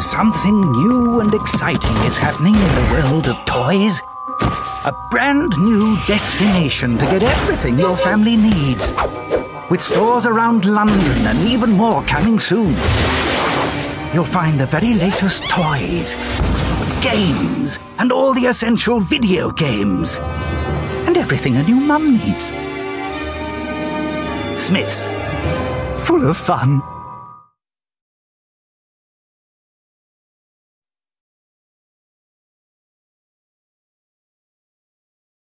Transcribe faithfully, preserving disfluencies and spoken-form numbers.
Something new and exciting is happening in the world of toys. A brand new destination to get everything your family needs. With stores around London and even more coming soon. You'll find the very latest toys, games, and all the essential video games. And everything a new mum needs. Smith's. Full of fun.